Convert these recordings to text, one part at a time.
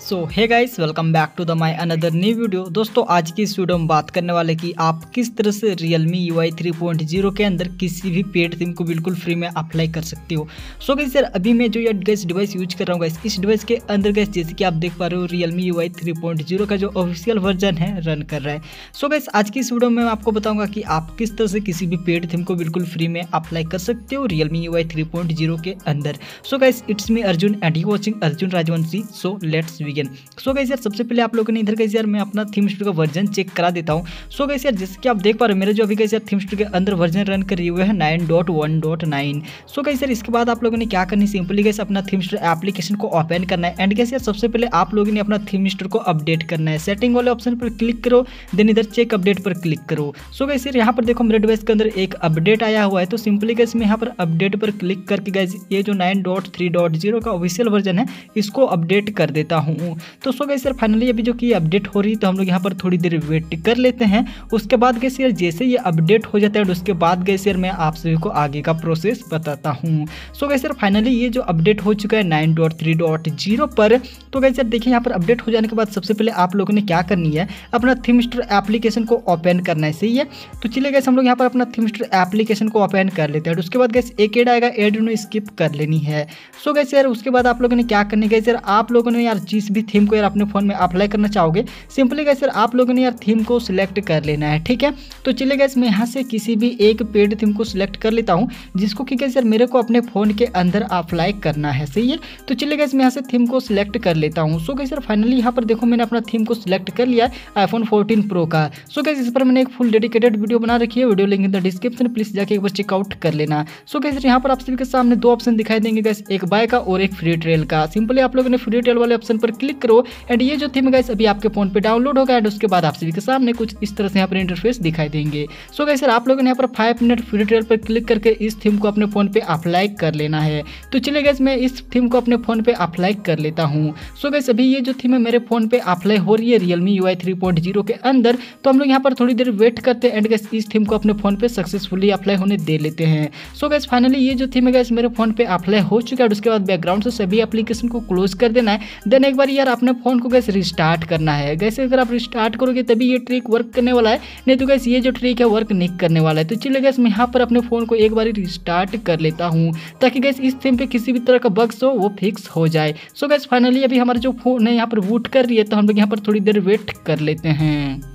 So hey guys, welcome back to the my another new video. दोस्तों, आज की इस वीडियो में बात करने वाले कि आप किस तरह से Realme UI 3.0 के अंदर किसी भी पेड थीम को बिल्कुल फ्री में अप्लाई कर सकते हो। सो गाइस यार, अभी मैं जो ये डिवाइस यूज कर रहा हूँ गाइस, इस डिवाइस के अंदर गाइस जैसे कि आप देख पा रहे हो Realme UI 3.0 का जो ऑफिशियल वर्जन है रन कर रहा है। सो गाइस, आज की इस वीडियो में मैं आपको बताऊंगा कि आप किस तरह से किसी भी पेड थीम को बिल्कुल फ्री में अप्लाई कर सकते हो Realme UI 3.0 के अंदर। So guys, it's me Arjun and you watching Arjun Rajvanshi. So let's begin. So guys यार, सबसे पहले आप लोगों ने इधर गाइस यार मैं अपना थीम स्टूडियो का वर्जन चेक करा देता हूँ। सो गाइस यार, जैसे कि आप देख पा रहे हो मेरे जो अभी गाइस यार थीम स्टूडियो के अंदर वर्जन रन कर रही हुए है 9.1.9। सो गाइस यार, इसके बाद आप लोगों ने क्या करनी, सिंपली गाइस अपना थीम स्टूडियो एप्लीकेशन को ओपन करना है एंड गाइस यार सबसे पहले आप लोगों ने अपना थीम स्टूडियो को अपडेट करना है। सेटिंग वाले ऑप्शन पर क्लिक करो, देन इधर चेक अपडेट पर क्लिक करो। सो गाइस यार, यहाँ पर देखो मेरे डिवाइस के अंदर एक अपडेट आया हुआ है, तो सिंपली गाइस मैं यहाँ पर अपडेट पर क्लिक करके गाइस ये जो 9.3.0 का ऑफिशियल वर्जन है इसको अपडेट कर देता हूँ। तो सो गाइस यार, फाइनली अभी जो कि अपडेट हो रही है तो हम लोग यहाँ पर थोड़ी देर वेट कर लेते हैं। उसके बाद गाइस यार जैसे ये अपडेट हो जाता है उसके बाद गाइस यार मैं आप सभी को आगे का प्रोसेस बताता हूँ। सो गाइस यार, फाइनली ये जो अपडेट हो चुका है 9.3.0 पर, तो गाइस यार देखिए यहाँ पर अपडेट हो जाने के बाद सबसे पहले आप लोगों ने क्या करनी है, अपना थीम स्टूडियो एप्लीकेशन को ओपन करना है। सही है, तो चलिए गाइस हम लोग यहाँ पर अपना थीम स्टूडियो एप्लीकेशन को ओपन कर लेते हैं। उसके बाद गाइस एक ऐड आएगा, ऐड में स्किप कर लेनी है। सो गाइस यार, उसके बाद आप लोगों ने क्या करनी है गाइस यार, आप लोगों ने यार जिस भी थीम को यार अपने फोन में अप्लाई करना चाहोगे, सिंपली गाइस यार आप लोगों ने यार थीम को सिलेक्ट कर लेना है। ठीक है, तो चलिए गाइस मैं यहाँ से किसी भी एक पेड थीम को सिलेक्ट कर लेता हूँ जिसको कि गाइस यार मेरे को अपने फोन के अंदर अप्लाई करना है। सही है, तो चलिए गाइस मैं यहाँ से थीम को सिलेक्ट कर लेता हूँ। सो गाइस यार, फाइनली यहाँ पर देखो मैंने अपना थीम को सिलेक्ट कर लिया iPhone 14 Pro का। सो गाइस इस पर मैंने एक फुल डेडिकेटेड वीडियो बना रखी है, video link in the description, please जाके एक बार चेकआउट कर लेना। सो गाइस यहाँ पर आप सभी के सामने दो ऑप्शन दिखाई देंगे गाइस, एक बाय का और एक फ्री ट्रायल का। सिंपली आप लोगों ने फ्री ट्रायल वाले ऑप्शन पर क्लिक करो एंड ये जो थीम गाइस अभी आपके फोन पे डाउनलोड होगा एंड उसके बाद आप सभी के सामने कुछ इस तरह से यहाँ पर इंटरफेस दिखाई देंगे। सो गाइस यार आप लोगों ने यहाँ पर 5 मिनट फ्री ट्रायल पर क्लिक करके इस थीम को अपने फोन पे अप्लाई कर लेना है। तो चलिए गाइस मैं इस थीम को अपने फोन पे अप्लाई कर लेता हूँ। सो गाइस अभी ये जो थीम है मेरे फोन पे अप्लाई हो रही है Realme UI 3.0 के अंदर, तो हम लोग यहाँ पर थोड़ी देर वेट करते हैं एंड गाइस इस थीम को अपने फोन पे सक्सेसफुली अप्लाई होने दे लेते हैं। सो गाइस फाइनली ये जो थीम है गाइस मेरे फोन पे अप्लाई हो चुका है। उसके बाद बैकग्राउंड से सभी एप्लीकेशन को क्लोज कर देना है, देन एक बार यार अपने फोन को गाइस रिस्टार्ट करना है। गाइस अगर आप रिस्टार्ट करोगे तभी ये ट्रिक वर्क करने वाला है, नहीं तो गाइस ये जो ट्रिक है वर्क नहीं करने वाला है। तो चलिए गाइस मैं यहाँ पर अपने फोन को एक बार रिस्टार्ट कर लेता हूँ ताकि गाइस इस थीम पे किसी भी तरह का बग्स हो वो फिक्स हो जाए। सो गाइस फाइनली अभी हमारा जो फोन है यहाँ पर बूट कर रही है, तो हम लोग यहाँ पर थोड़ी देर वेट कर लेते हैं।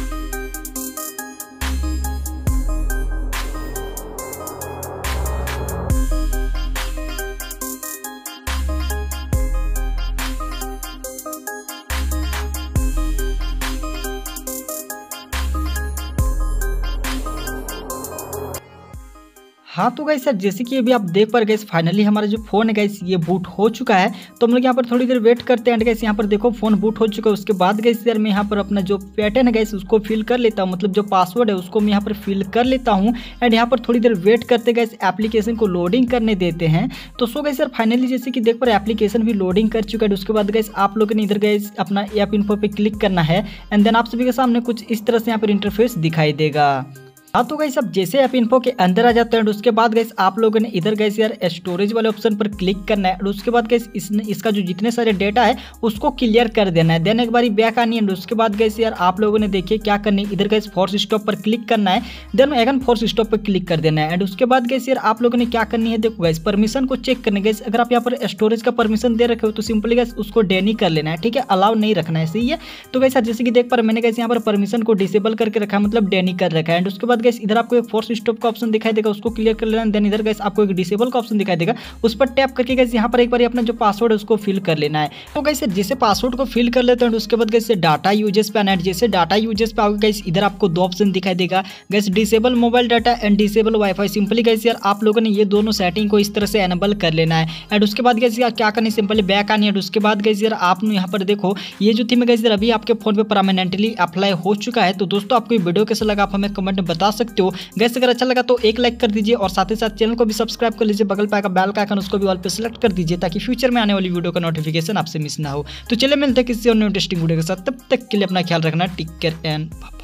हाँ, तो गाइस यार जैसे कि अभी आप देख पा रहे गाइस, फाइनली हमारा जो फोन है गाइस ये बूट हो चुका है। तो हम लोग यहाँ पर थोड़ी देर वेट करते हैं एंड गाइस यहाँ पर देखो फोन बूट हो चुका है। उसके बाद गाइस यार मैं यहाँ पर अपना जो पैटर्न है गाइस उसको फिल कर लेता हूँ, मतलब जो पासवर्ड है उसको मैं यहाँ पर फिल कर लेता हूँ एंड यहाँ पर थोड़ी देर वेट करते गाइस एप्लीकेशन को लोडिंग करने देते हैं। तो सो गाइस यार फाइनली जैसे कि देख पा रहे एप्लीकेशन भी लोडिंग कर चुका है। उसके बाद गाइस आप लोगों ने इधर गाइस अपना ऐप इन्फो पे क्लिक करना है एंड देन आप सभी के सामने कुछ इस तरह से यहाँ पर इंटरफेस दिखाई देगा। हाँ, तो गाइस अब जैसे आप इन्फो के अंदर आ जाते हैं उसके बाद गाइस आप लोगों ने इधर गाइस यार स्टोरेज वाले ऑप्शन पर क्लिक करना है और उसके बाद गाइस इसका जो जितने सारे डेटा है उसको क्लियर कर देना है। देन एक बारी बैक आनी है, उसके बाद गाइस यार आप लोगों ने देखिए क्या करनी है, इधर गाइस फोर्स स्टॉप पर क्लिक करना है, देन अगेन फोर्स स्टॉप पर क्लिक कर देना है एंड उसके बाद गाइस यार आप लोगों ने क्या करनी है, देखो गाइस परमिशन को चेक करना है। गाइस अगर आप यहाँ पर स्टोरेज का परमिशन दे रखे हो तो सिंपली गाइस उसको डेनी कर लेना है। ठीक है, अलाउ नहीं रखना है। सही है, तो गाइस जैसे कि देख पा रहे मैंने गाइस यहाँ पर परमिशन को डिसेबल करके रखा है, मतलब डेनी कर रखा है एंड उसके बाद गाइस इधर आपको एक स्टॉप का ऑप्शन दिखाई देगा, उसको क्लियर कर लेना। देन इधर गाइस आपको एक डिसेबल का ऑप्शन दिखाई देगा, उस पर टैप करके गाइस यहाँ पर एक बार अपना जो पासवर्ड है उसको फिल कर लेना है। तो गाइस जैसे पासवर्ड को फिल कर लेते हैं उसके बाद गाइस डाटा यूजेस पे आना है। जैसे डाटा यूजेस पे आओगे गाइस इधर आपको दो ऑप्शन दिखाई देगा guys, disable mobile data and disable wifi. Simply guys यार आप लोगों ने ये दोनों सेटिंग को इस तरह से एनेबल कर लेना है एंड उसके बाद गाइस यार क्या करनी, सिंपली बैक आनी है। उसके बाद गाइस यार आप यहाँ पर देखो ये जो थीम गाइस यार अभी आपके फोन पे परमानेंटली अप्लाई हो चुका है। तो दोस्तों आपको ये वीडियो कैसा लगा आप हमें कमेंट में बता सकते हो। गाइस अगर अच्छा लगा तो एक लाइक कर दीजिए और साथ ही साथ चैनल को भी सब्सक्राइब कर लीजिए, बगल पे आएगा बेल का आइकन उसको भी ऑल पे सेलेक्ट कर दीजिए ताकि फ्यूचर में आने वाली वीडियो का नोटिफिकेशन आपसे मिस ना हो। तो चलिए मिलते हैं किसी और इंटरेस्टिंग वीडियो के साथ, तब तक के लिए अपना ख्याल रखना, टेक केयर एंड